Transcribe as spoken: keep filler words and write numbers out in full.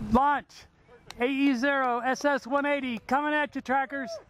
Launch. A E zero S S one eighty coming at you, trackers.